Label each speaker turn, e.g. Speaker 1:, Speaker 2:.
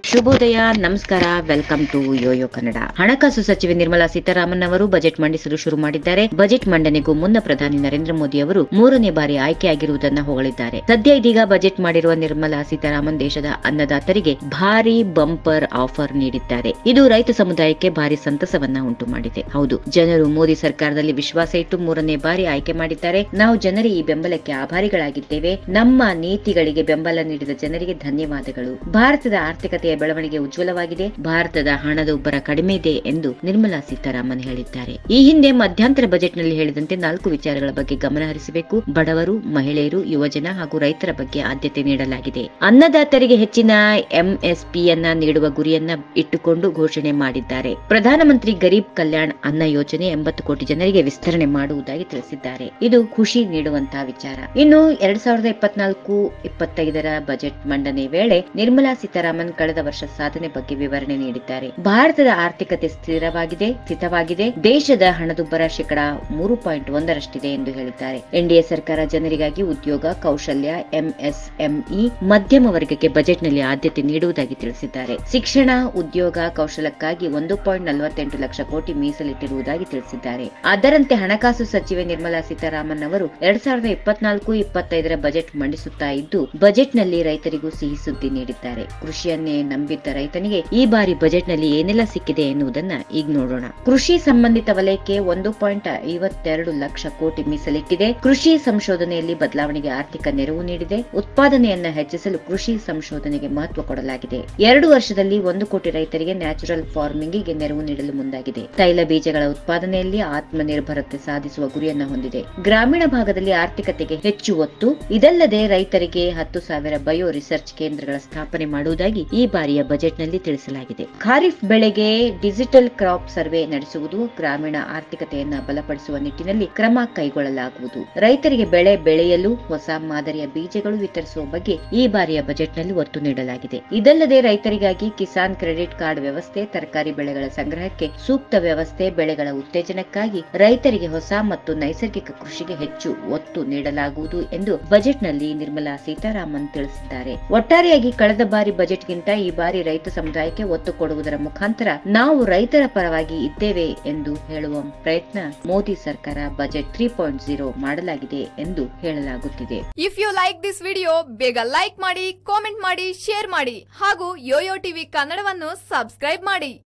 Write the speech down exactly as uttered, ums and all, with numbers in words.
Speaker 1: ಶುಭೋದಯ, ನಮಸ್ಕಾರ, welcome to Yoyo Kannada. ಹಣಕಾಸು ಸಚಿವೆ ನಿರ್ಮಲಾ ಸೀತಾರಾಮನ್ ಅವರು ಬಜೆಟ್ ಮಂಡಿಸಲು ಶುರು ಮಾಡಿದ್ದಾರೆ. ಬಜೆಟ್ ಮಂಡನೆಗೂ ಮುನ್ನ ಪ್ರಧಾನಿ ನರೇಂದ್ರ ಮೋದಿ ಅವರು ಮೂರನೇ ಬಾರಿ ಆಯ್ಕೆಯಾಗಿರುವುದನ್ನು ಹೊಗಳಿದ್ದಾರೆ. ಸದ್ಯ ಇದೀಗ ಬಜೆಟ್ ಮಾಡಿರುವ ನಿರ್ಮಲಾ ಸೀತಾರಾಮನ್ ದೇಶದ ಅನ್ನದಾತರಿಗೆ ಭಾರಿ ಬಂಪರ್ ಆಫರ್ ನೀಡಿದ್ದಾರೆ. ಇದು ರೈತ ಸಮುದಾಯಕ್ಕೆ ಭಾರಿ ಸಂತಸವನ್ನ ಉಂಟು ಮಾಡಿದೆ. ಹೌದು, ಜನರು ಮೋದಿ ಸರ್ಕಾರದಲ್ಲಿ ವಿಶ್ವಾಸ ಇಟ್ಟು ಮೂರನೇ ಬಾರಿ ಆಯ್ಕೆ ಮಾಡಿದ್ದಾರೆ. ನಾವು ಜನರ ಈ ಬೆಂಬಲಕ್ಕೆ ಆಭಾರಿಗಳಾಗಿದ್ದೇವೆ. ನಮ್ಮ ನೀತಿಗಳಿಗೆ ಬೆಂಬಲ ನೀಡಿದ ಜನರಿಗೆ ಧನ್ಯವಾದಗಳು. ಭಾರತದ ಆರ್ಥಿಕತೆಯ ಬೆಳವಣಿಗೆ ಉಜ್ವಲವಾಗಿದೆ. ಭಾರತದ ಹಣದುಬ್ಬರ ಕಡಿಮೆ ಇದೆ ಎಂದು ನಿರ್ಮಲಾ ಸೀತಾರಾಮನ್ ಹೇಳಿದ್ದಾರೆ. ಈ ಹಿಂದೆ ಮಧ್ಯಂತರ ಬಜೆಟ್ ನಲ್ಲಿ ಹೇಳಿದಂತೆ ನಾಲ್ಕು ವಿಚಾರಗಳ ಬಗ್ಗೆ ಗಮನ ಹರಿಸಬೇಕು. ಬಡವರು, ಮಹಿಳೆಯರು, ಯುವಜನ ಹಾಗೂ ರೈತರ ಬಗ್ಗೆ ಆದ್ಯತೆ ನೀಡಲಾಗಿದೆ. ಅನ್ನದಾತರಿಗೆ ಹೆಚ್ಚಿನ ಎಂಎಸ್ಪಿಯನ್ನ ನೀಡುವ ಗುರಿಯನ್ನ ಇಟ್ಟುಕೊಂಡು ಘೋಷಣೆ ಮಾಡಿದ್ದಾರೆ. ಪ್ರಧಾನಮಂತ್ರಿ ಗರೀಬ್ ಕಲ್ಯಾಣ್ ಅನ್ನ ಯೋಜನೆ ಎಂಬತ್ತು ಕೋಟಿ ಜನರಿಗೆ ವಿಸ್ತರಣೆ ಮಾಡುವುದಾಗಿ ತಿಳಿಸಿದ್ದಾರೆ. ಇದು ಖುಷಿ ನೀಡುವಂತಹ ವಿಚಾರ. ಇನ್ನು ಎರಡ್ ಸಾವಿರದ ಇಪ್ಪತ್ನಾಲ್ಕು ಇಪ್ಪತ್ತೈದರ ಬಜೆಟ್ ಮಂಡನೆ ವೇಳೆ ನಿರ್ಮಲಾ ಸೀತಾರಾಮನ್ ಕಳೆದ ವರ್ಷ ಸಾಧನೆ ಬಗ್ಗೆ ವಿವರಣೆ ನೀಡಿದ್ದಾರೆ. ಭಾರತದ ಆರ್ಥಿಕತೆ ಸ್ಥಿರವಾಗಿದೆ ಸ್ಥಿತವಾಗಿದೆ ದೇಶದ ಹಣದುಬ್ಬರ ಶೇಕಡಾ ಮೂರು ಪಾಯಿಂಟ್ ಒಂದರಷ್ಟಿದೆ ಎಂದು ಹೇಳಿದ್ದಾರೆ. ಎನ್ಡಿಎ ಸರ್ಕಾರ ಜನರಿಗಾಗಿ ಉದ್ಯೋಗ, ಕೌಶಲ್ಯ, ಎಂಎಸ್ಎಂಇ, ಮಧ್ಯಮ ವರ್ಗಕ್ಕೆ ಬಜೆಟ್ ನಲ್ಲಿ ಆದ್ಯತೆ ನೀಡುವುದಾಗಿ ತಿಳಿಸಿದ್ದಾರೆ. ಶಿಕ್ಷಣ, ಉದ್ಯೋಗ, ಕೌಶಲಕ್ಕಾಗಿ ಒಂದು ಪಾಯಿಂಟ್ ನಲವತ್ತೆಂಟು ಲಕ್ಷ ಕೋಟಿ ಮೀಸಲಿಟ್ಟಿರುವುದಾಗಿ ತಿಳಿಸಿದ್ದಾರೆ. ಅದರಂತೆ ಹಣಕಾಸು ಸಚಿವೆ ನಿರ್ಮಲಾ ಸೀತಾರಾಮನ್ ಅವರು ಎರಡ್ ಸಾವಿರದ ಇಪ್ಪತ್ನಾಲ್ಕು ಇಪ್ಪತ್ತೈದರ ಬಜೆಟ್ ಮಂಡಿಸುತ್ತಾ ಇದ್ದು, ಬಜೆಟ್ ನಲ್ಲಿ ರೈತರಿಗೂ ಸಿಹಿ ಸುದ್ದಿ ನೀಡಿದ್ದಾರೆ. ಕೃಷಿಯನ್ನೇ ನಂಬಿದ್ದ ರೈತನಿಗೆ ಈ ಬಾರಿ ಬಜೆಟ್ ನಲ್ಲಿ ಏನೆಲ್ಲ ಸಿಕ್ಕಿದೆ ಎನ್ನುವುದನ್ನ ಈಗ ನೋಡೋಣ. ಕೃಷಿ ಸಂಬಂಧಿತ ವಲಯಕ್ಕೆ ಒಂದು ಪಾಯಿಂಟ್ ಐವತ್ತೆರಡು ಲಕ್ಷ ಕೋಟಿ ಮೀಸಲಿಟ್ಟಿದೆ. ಕೃಷಿ ಸಂಶೋಧನೆಯಲ್ಲಿ ಬದಲಾವಣೆಗೆ ಆರ್ಥಿಕ ನೆರವು ನೀಡಿದೆ. ಉತ್ಪಾದನೆಯನ್ನ ಹೆಚ್ಚಿಸಲು ಕೃಷಿ ಸಂಶೋಧನೆಗೆ ಮಹತ್ವ ಕೊಡಲಾಗಿದೆ. ಎರಡು ವರ್ಷದಲ್ಲಿ ಒಂದು ಕೋಟಿ ರೈತರಿಗೆ ನ್ಯಾಚುರಲ್ ಫಾರ್ಮಿಂಗ್ ಗೆ ನೆರವು ನೀಡಲು ಮುಂದಾಗಿದೆ. ತೈಲ ಬೀಜಗಳ ಉತ್ಪಾದನೆಯಲ್ಲಿ ಆತ್ಮನಿರ್ಭರತೆ ಸಾಧಿಸುವ ಗುರಿಯನ್ನ ಹೊಂದಿದೆ. ಗ್ರಾಮೀಣ ಭಾಗದಲ್ಲಿ ಆರ್ಥಿಕತೆಗೆ ಹೆಚ್ಚು ಒತ್ತು. ಇದಲ್ಲದೆ ರೈತರಿಗೆ ಹತ್ತು ಸಾವಿರ ಬಯೋ ರಿಸರ್ಚ್ ಕೇಂದ್ರಗಳ ಸ್ಥಾಪನೆ ಮಾಡುವುದಾಗಿ ಈ ಬಾರಿಯ ಬಜೆಟ್ ನಲ್ಲಿ ತಿಳಿಸಲಾಗಿದೆ. ಖಾರಿಫ್ ಬೆಳೆಗೆ ಡಿಜಿಟಲ್ ಕ್ರಾಪ್ ಸರ್ವೆ ನಡೆಸುವುದು, ಗ್ರಾಮೀಣ ಆರ್ಥಿಕತೆಯನ್ನ ಬಲಪಡಿಸುವ ನಿಟ್ಟಿನಲ್ಲಿ ಕ್ರಮ ಕೈಗೊಳ್ಳಲಾಗುವುದು. ರೈತರಿಗೆ ಬೆಳೆ ಬೆಳೆಯಲು ಹೊಸ ಮಾದರಿಯ ಬೀಜಗಳು ವಿತರಿಸುವ ಬಗ್ಗೆ ಈ ಬಾರಿಯ ಬಜೆಟ್ ನಲ್ಲಿ ಒತ್ತು ನೀಡಲಾಗಿದೆ. ಇದಲ್ಲದೆ ರೈತರಿಗಾಗಿ ಕಿಸಾನ್ ಕ್ರೆಡಿಟ್ ಕಾರ್ಡ್ ವ್ಯವಸ್ಥೆ, ತರಕಾರಿ ಬೆಳೆಗಳ ಸಂಗ್ರಹಕ್ಕೆ ಸೂಕ್ತ ವ್ಯವಸ್ಥೆ, ಬೆಳೆಗಳ ಉತ್ತೇಜನಕ್ಕಾಗಿ ರೈತರಿಗೆ ಹೊಸ ಮತ್ತು ನೈಸರ್ಗಿಕ ಕೃಷಿಗೆ ಹೆಚ್ಚು ಒತ್ತು ನೀಡಲಾಗುವುದು ಎಂದು ಬಜೆಟ್ ನಲ್ಲಿ ನಿರ್ಮಲಾ ಸೀತಾರಾಮನ್ ತಿಳಿಸಿದ್ದಾರೆ. ಒಟ್ಟಾರೆಯಾಗಿ ಕಳೆದ ಬಾರಿ ಬಜೆಟ್ಗಿಂತ ಈ ಬಾರಿ ರೈತ ಸಮುದಾಯಕ್ಕೆ ಒತ್ತು ಕೊಡುವುದರ ಮುಖಾಂತರ ನಾವು ರೈತರ ಪರವಾಗಿ ಇದ್ದೇವೆ ಎಂದು ಹೇಳುವ ಪ್ರಯತ್ನ ಮೋದಿ ಸರ್ಕಾರ ಬಜೆಟ್ ತ್ರೀ ಪಾಯಿಂಟ್ ಜೀರೋ ಮಾಡಲಾಗಿದೆ ಎಂದು ಹೇಳಲಾಗುತ್ತಿದೆ.
Speaker 2: If you like this video, ಬೇಗ ಲೈಕ್ ಮಾಡಿ, ಕಾಮೆಂಟ್ ಮಾಡಿ, ಶೇರ್ ಮಾಡಿ ಹಾಗೂ ಯೋಯೋ ಟಿವಿ ಕನ್ನಡವನ್ನು ಸಬ್ಸ್ಕ್ರೈಬ್ ಮಾಡಿ.